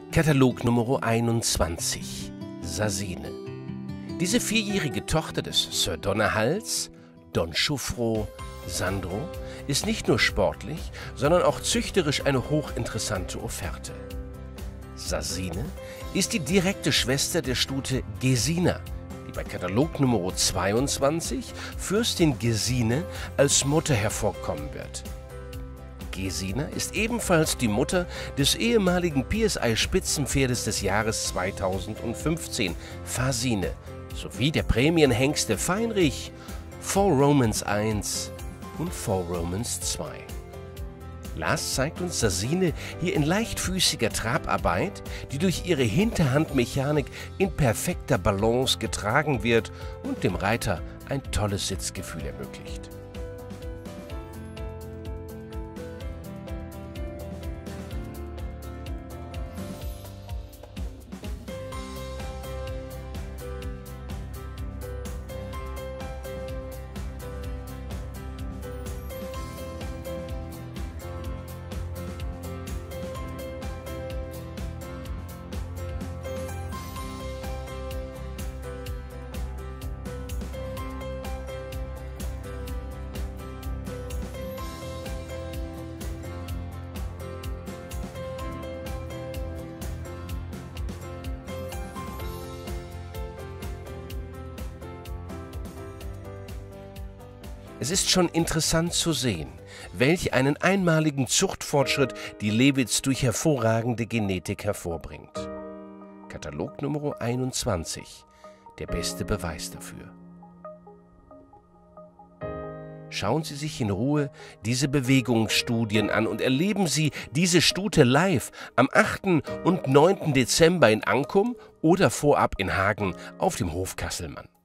Katalog Nummer 21, Sasine. Diese vierjährige Tochter des Sir Donnerhals, Don Schuffro, Sandro, ist nicht nur sportlich, sondern auch züchterisch eine hochinteressante Offerte. Sasine ist die direkte Schwester der Stute Gesina, die bei Katalog Nummer 22 Fürstin Gesine als Mutter hervorkommen wird. Gesina ist ebenfalls die Mutter des ehemaligen PSI-Spitzenpferdes des Jahres 2015, Fasine, sowie der Prämienhengste Feinrich, Four Romans 1 und Four Romans 2. Lars zeigt uns Sasine hier in leichtfüßiger Trabarbeit, die durch ihre Hinterhandmechanik in perfekter Balance getragen wird und dem Reiter ein tolles Sitzgefühl ermöglicht. Es ist schon interessant zu sehen, welch einen einmaligen Zuchtfortschritt die Lewitz durch hervorragende Genetik hervorbringt. Katalog Nummer 21, der beste Beweis dafür. Schauen Sie sich in Ruhe diese Bewegungsstudien an und erleben Sie diese Stute live am 8. und 9. Dezember in Ankum oder vorab in Hagen auf dem Hof Kasselmann.